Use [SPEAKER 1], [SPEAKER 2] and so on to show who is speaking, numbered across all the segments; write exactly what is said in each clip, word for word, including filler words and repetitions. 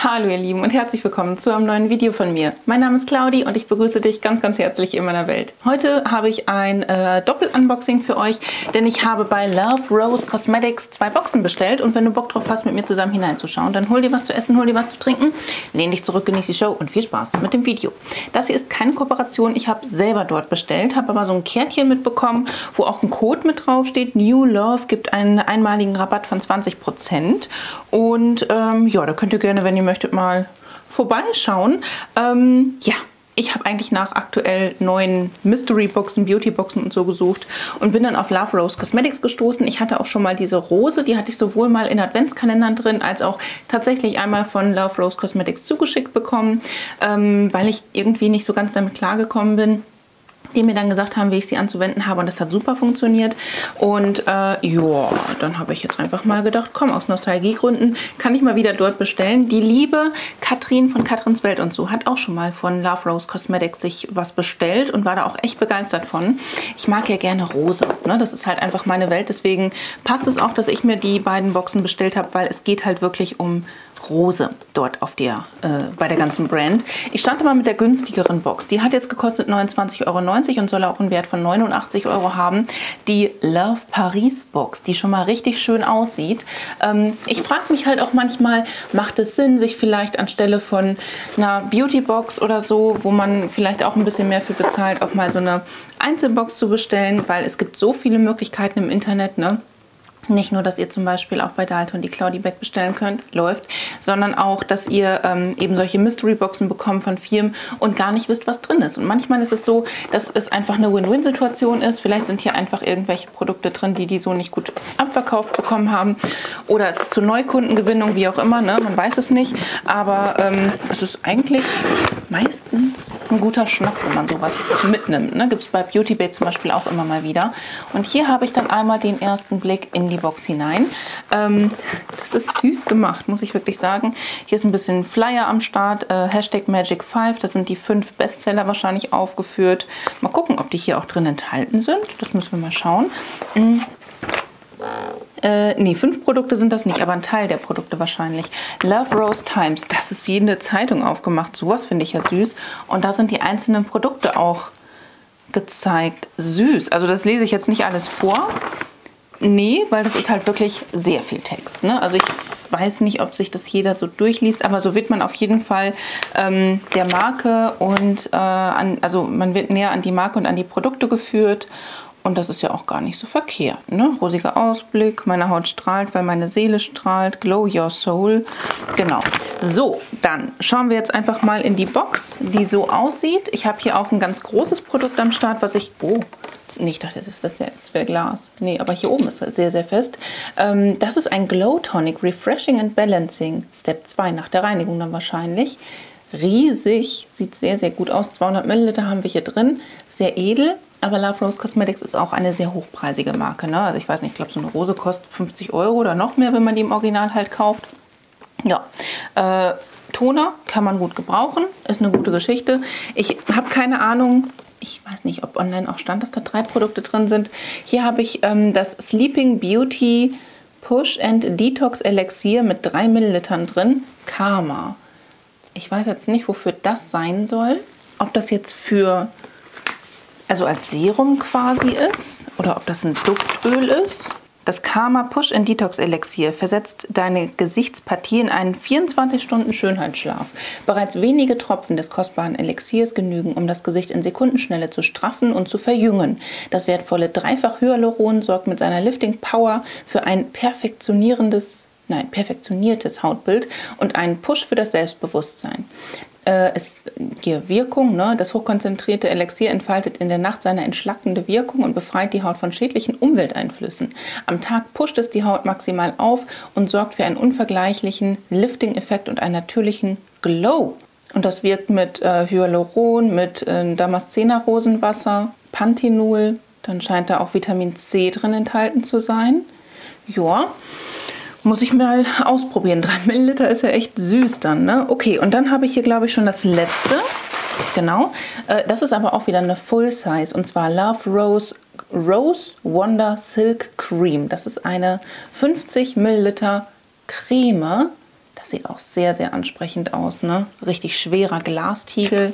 [SPEAKER 1] Hallo ihr Lieben und herzlich willkommen zu einem neuen Video von mir. Mein Name ist Claudi und ich begrüße dich ganz ganz herzlich in meiner Welt. Heute habe ich ein äh, Doppel-Unboxing für euch, denn ich habe bei Love Rose Cosmetics zwei Boxen bestellt und wenn du Bock drauf hast, mit mir zusammen hineinzuschauen, dann hol dir was zu essen, hol dir was zu trinken, lehn dich zurück, genieß die Show und viel Spaß mit dem Video. Das hier ist keine Kooperation, ich habe selber dort bestellt, habe aber so ein Kärtchen mitbekommen, wo auch ein Code mit drauf steht. New Love gibt einen einmaligen Rabatt von zwanzig Prozent und ähm, ja, da könnt ihr gerne, wenn ihr möchtet, mal vorbeischauen. Ähm, ja, ich habe eigentlich nach aktuell neuen Mystery-Boxen, Beauty-Boxen und so gesucht und bin dann auf Love Rose Cosmetics gestoßen. Ich hatte auch schon mal diese Rose, die hatte ich sowohl mal in Adventskalendern drin, als auch tatsächlich einmal von Love Rose Cosmetics zugeschickt bekommen, ähm, weil ich irgendwie nicht so ganz damit klargekommen bin, die mir dann gesagt haben, wie ich sie anzuwenden habe und das hat super funktioniert und äh, ja, dann habe ich jetzt einfach mal gedacht, komm, aus Nostalgiegründen kann ich mal wieder dort bestellen. Die liebe Katrin von Katrins Welt und so hat auch schon mal von Love Rose Cosmetics sich was bestellt und war da auch echt begeistert von. Ich mag ja gerne rosa, ne? Das ist halt einfach meine Welt, deswegen passt es auch, dass ich mir die beiden Boxen bestellt habe, weil es geht halt wirklich um Rose dort auf der, äh, bei der ganzen Brand. Ich stand mal mit der günstigeren Box. Die hat jetzt gekostet neunundzwanzig Euro neunzig und soll auch einen Wert von neunundachtzig Euro haben. Die Love Paris Box, die schon mal richtig schön aussieht. Ähm, ich frage mich halt auch manchmal, macht es Sinn, sich vielleicht anstelle von einer Beauty Box oder so, wo man vielleicht auch ein bisschen mehr für bezahlt, auch mal so eine Einzelbox zu bestellen, weil es gibt so viele Möglichkeiten im Internet, ne? Nicht nur, dass ihr zum Beispiel auch bei Dalton die Claudi Bag bestellen könnt, läuft, sondern auch, dass ihr ähm, eben solche Mystery-Boxen bekommt von Firmen und gar nicht wisst, was drin ist. Und manchmal ist es so, dass es einfach eine Win-Win-Situation ist. Vielleicht sind hier einfach irgendwelche Produkte drin, die die so nicht gut abverkauft bekommen haben. Oder es ist zur Neukundengewinnung, wie auch immer, ne? Man weiß es nicht. Aber ähm, es ist eigentlich meistens ein guter Schnapp, wenn man sowas mitnimmt. Ne? Gibt es bei Beauty Bay zum Beispiel auch immer mal wieder. Und hier habe ich dann einmal den ersten Blick in die Box hinein. Ähm, das ist süß gemacht, muss ich wirklich sagen. Hier ist ein bisschen Flyer am Start, äh, Hashtag Magic five, da sind die fünf Bestseller wahrscheinlich aufgeführt. Mal gucken, ob die hier auch drin enthalten sind. Das müssen wir mal schauen. Mhm. Äh, nee, fünf Produkte sind das nicht, aber ein Teil der Produkte wahrscheinlich. Love Rose Times, das ist wie eine Zeitung aufgemacht. Sowas finde ich ja süß. Und da sind die einzelnen Produkte auch gezeigt. Süß. Also das lese ich jetzt nicht alles vor. Nee, weil das ist halt wirklich sehr viel Text. Ne? Also ich weiß nicht, ob sich das jeder so durchliest, aber so wird man auf jeden Fall ähm, der Marke und äh, an, also man wird näher an die Marke und an die Produkte geführt. Und das ist ja auch gar nicht so verkehrt. Ne? Rosiger Ausblick, meine Haut strahlt, weil meine Seele strahlt. Glow your soul. Genau. So, dann schauen wir jetzt einfach mal in die Box, die so aussieht. Ich habe hier auch ein ganz großes Produkt am Start, was ich... Oh, nee, ich dachte, das ist was, das wäre Glas. Nee, aber hier oben ist es sehr, sehr fest. Ähm, das ist ein Glow Tonic Refreshing and Balancing. Step zwei nach der Reinigung dann wahrscheinlich. Riesig. Sieht sehr, sehr gut aus. zweihundert Milliliter haben wir hier drin. Sehr edel. Aber Love Rose Cosmetics ist auch eine sehr hochpreisige Marke. Ne? Also ich weiß nicht, ich glaube, so eine Rose kostet fünfzig Euro oder noch mehr, wenn man die im Original halt kauft. Ja, äh, Toner kann man gut gebrauchen, ist eine gute Geschichte. Ich habe keine Ahnung, ich weiß nicht, ob online auch stand, dass da drei Produkte drin sind. Hier habe ich ähm, das Sleeping Beauty Push and Detox Elixier mit drei Millilitern drin. Karma. Ich weiß jetzt nicht, wofür das sein soll. Ob das jetzt für... also als Serum quasi ist oder ob das ein Duftöl ist. Das Karma Push and Detox Elixier versetzt deine Gesichtspartie in einen vierundzwanzig Stunden Schönheitsschlaf. Bereits wenige Tropfen des kostbaren Elixiers genügen, um das Gesicht in Sekundenschnelle zu straffen und zu verjüngen. Das wertvolle Dreifach-Hyaluron sorgt mit seiner Lifting Power für ein perfektionierendes, nein, perfektioniertes Hautbild und einen Push für das Selbstbewusstsein. Es, die Wirkung, ne, das hochkonzentrierte Elixier entfaltet in der Nacht seine entschlackende Wirkung und befreit die Haut von schädlichen Umwelteinflüssen. Am Tag pusht es die Haut maximal auf und sorgt für einen unvergleichlichen Lifting-Effekt und einen natürlichen Glow. Und das wirkt mit äh, Hyaluron, mit äh, Damaszener-Rosenwasser, Panthenol, dann scheint da auch Vitamin C drin enthalten zu sein. Ja. Muss ich mal ausprobieren. drei Milliliter ist ja echt süß dann, ne? Okay, und dann habe ich hier, glaube ich, schon das letzte. Genau. Äh, das ist aber auch wieder eine Full Size. Und zwar Love Rose Rose Wonder Silk Cream. Das ist eine fünfzig Milliliter Creme. Das Das sieht auch sehr, sehr ansprechend aus, ne? Richtig schwerer Glastiegel.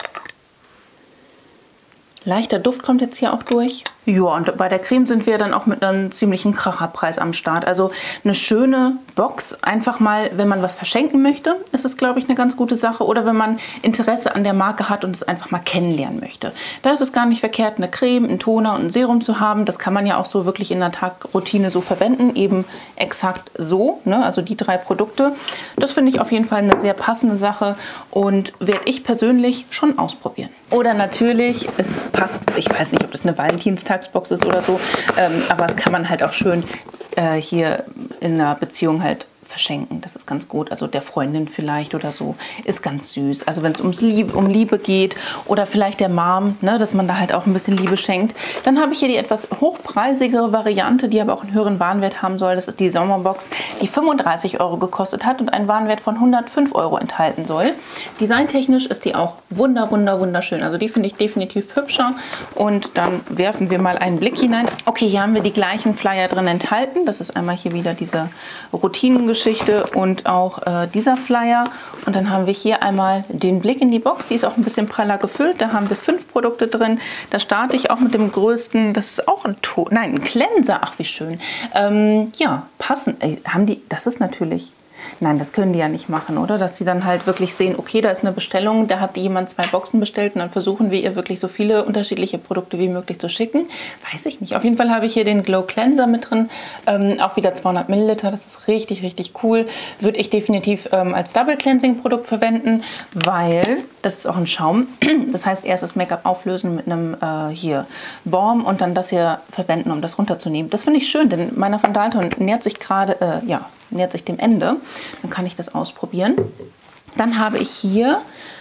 [SPEAKER 1] Leichter Duft kommt jetzt hier auch durch. Ja, und bei der Creme sind wir dann auch mit einem ziemlichen Kracherpreis am Start. Also eine schöne Box, einfach mal, wenn man was verschenken möchte, ist es, glaube ich, eine ganz gute Sache. Oder wenn man Interesse an der Marke hat und es einfach mal kennenlernen möchte. Da ist es gar nicht verkehrt, eine Creme, einen Toner und ein Serum zu haben. Das kann man ja auch so wirklich in der Tagroutine so verwenden. Eben exakt so, ne? Also die drei Produkte. Das finde ich auf jeden Fall eine sehr passende Sache und werde ich persönlich schon ausprobieren. Oder natürlich, es passt, ich weiß nicht, ob das eine Valentinstagsbox ist oder so, ähm, aber es kann man halt auch schön äh, hier in einer Beziehung halt verschenken. Das ist ganz gut. Also der Freundin vielleicht oder so. Ist ganz süß. Also wenn es ums Liebe, um Liebe geht oder vielleicht der Mom, ne, dass man da halt auch ein bisschen Liebe schenkt. Dann habe ich hier die etwas hochpreisigere Variante, die aber auch einen höheren Warenwert haben soll. Das ist die Sommerbox, die fünfunddreißig Euro gekostet hat und einen Warenwert von hundertfünf Euro enthalten soll. Designtechnisch ist die auch wunder, wunder, wunderschön. Also die finde ich definitiv hübscher. Und dann werfen wir mal einen Blick hinein. Okay, hier haben wir die gleichen Flyer drin enthalten. Das ist einmal hier wieder diese Routinengeschichte und auch äh, dieser Flyer. Und dann haben wir hier einmal den Blick in die Box. Die ist auch ein bisschen praller gefüllt. Da haben wir fünf Produkte drin. Da starte ich auch mit dem größten. Das ist auch ein To Nein, ein Cleanser. Ach, wie schön. Ähm, ja, passend. Äh, haben die, das ist natürlich... Nein, das können die ja nicht machen, oder? Dass sie dann halt wirklich sehen, okay, da ist eine Bestellung, da hat jemand zwei Boxen bestellt und dann versuchen wir ihr wirklich so viele unterschiedliche Produkte wie möglich zu schicken. Weiß ich nicht. Auf jeden Fall habe ich hier den Glow Cleanser mit drin, ähm, auch wieder zweihundert Milliliter. Das ist richtig, richtig cool. Würde ich definitiv ähm, als Double Cleansing Produkt verwenden, weil das ist auch ein Schaum. Das heißt, erst das Make-up auflösen mit einem äh, hier Balm und dann das hier verwenden, um das runterzunehmen. Das finde ich schön, denn meiner von Dalton nähert sich gerade, äh, ja, nähert sich dem Ende. Dann kann ich das ausprobieren. Dann habe ich hier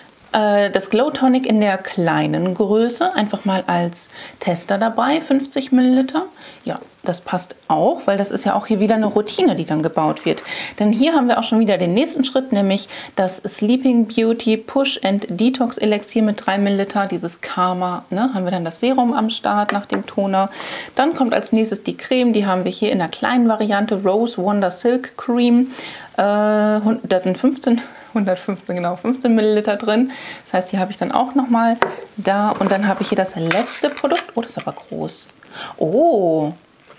[SPEAKER 1] äh, das Glow Tonic in der kleinen Größe, einfach mal als Tester dabei, fünfzig Milliliter. Ja, das passt auch, weil das ist ja auch hier wieder eine Routine, die dann gebaut wird. Denn hier haben wir auch schon wieder den nächsten Schritt, nämlich das Sleeping Beauty Push and Detox Elixier mit drei Milliliter, dieses Karma. Ne, haben wir dann das Serum am Start nach dem Toner. Dann kommt als nächstes die Creme, die haben wir hier in der kleinen Variante, Rose Wonder Silk Cream. Äh, da sind fünfzehn, hundertfünfzehn, genau, fünfzehn Milliliter drin. Das heißt, die habe ich dann auch nochmal da. Und dann habe ich hier das letzte Produkt. Oh, das ist aber groß. Oh,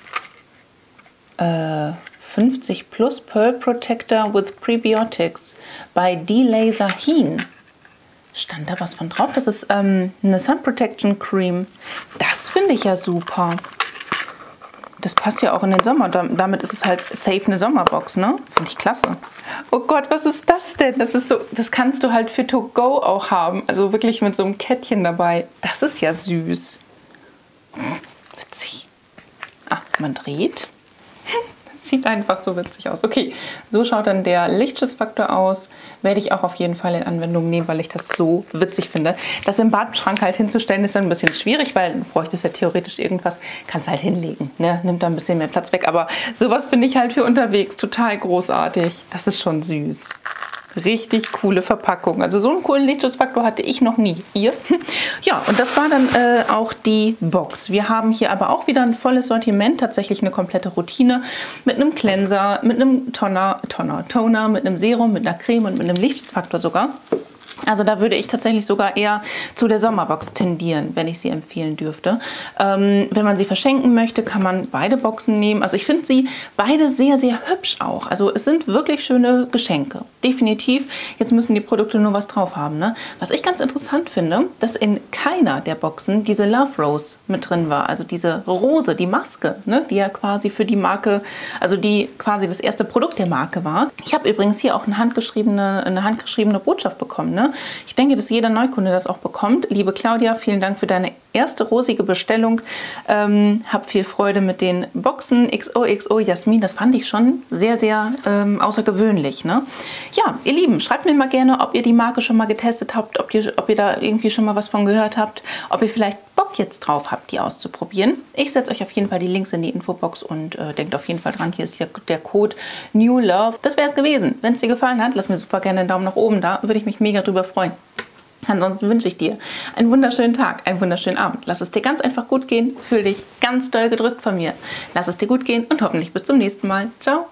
[SPEAKER 1] äh, fünfzig plus Pearl Protector with Prebiotics bei D-Laser Heen. Stand da was von drauf? Das ist ähm, eine Sun Protection Cream. Das finde ich ja super. Das passt ja auch in den Sommer. Damit ist es halt safe eine Sommerbox, ne? Finde ich klasse. Oh Gott, was ist das denn? Das ist so, das kannst du halt für To Go auch haben. Also wirklich mit so einem Kettchen dabei. Das ist ja süß. Witzig. Ah, man dreht. Sieht einfach so witzig aus. Okay, so schaut dann der Lichtschutzfaktor aus. Werde ich auch auf jeden Fall in Anwendung nehmen, weil ich das so witzig finde. Das im Badschrank halt hinzustellen ist dann ein bisschen schwierig, weil du bräuchtest ja theoretisch irgendwas, kannst halt hinlegen, ne? Nimmt da ein bisschen mehr Platz weg. Aber sowas finde ich halt für unterwegs total großartig. Das ist schon süß. Richtig coole Verpackung. Also so einen coolen Lichtschutzfaktor hatte ich noch nie. Ihr? Ja, und das war dann äh, auch die Box. Wir haben hier aber auch wieder ein volles Sortiment, tatsächlich eine komplette Routine mit einem Cleanser, mit einem Toner, Toner, Toner, mit einem Serum, mit einer Creme und mit einem Lichtschutzfaktor sogar. Also da würde ich tatsächlich sogar eher zu der Sommerbox tendieren, wenn ich sie empfehlen dürfte. Ähm, wenn man sie verschenken möchte, kann man beide Boxen nehmen. Also ich finde sie beide sehr, sehr hübsch auch. Also es sind wirklich schöne Geschenke. Definitiv. Jetzt müssen die Produkte nur was drauf haben, ne? Was ich ganz interessant finde, dass in keiner der Boxen diese Love Rose mit drin war. Also diese Rose, die Maske, ne? Die ja quasi für die Marke, also die quasi das erste Produkt der Marke war. Ich habe übrigens hier auch eine handgeschriebene, eine handgeschriebene Botschaft bekommen, ne? Ich denke, dass jeder Neukunde das auch bekommt. Liebe Claudia, vielen Dank für deine erste rosige Bestellung. Ähm, hab viel Freude mit den Boxen. X O X O Jasmin, das fand ich schon sehr, sehr ähm, außergewöhnlich, ne? Ja, ihr Lieben, schreibt mir mal gerne, ob ihr die Marke schon mal getestet habt, ob ihr, ob ihr da irgendwie schon mal was von gehört habt, ob ihr vielleicht Bock jetzt drauf habt, die auszuprobieren. Ich setze euch auf jeden Fall die Links in die Infobox und äh, denkt auf jeden Fall dran, hier ist der, der Code New Love. Das wäre es gewesen. Wenn es dir gefallen hat, lass mir super gerne einen Daumen nach oben da, würde ich mich mega drüber freuen. Ansonsten wünsche ich dir einen wunderschönen Tag, einen wunderschönen Abend. Lass es dir ganz einfach gut gehen. Fühl dich ganz doll gedrückt von mir. Lass es dir gut gehen und hoffentlich bis zum nächsten Mal. Ciao!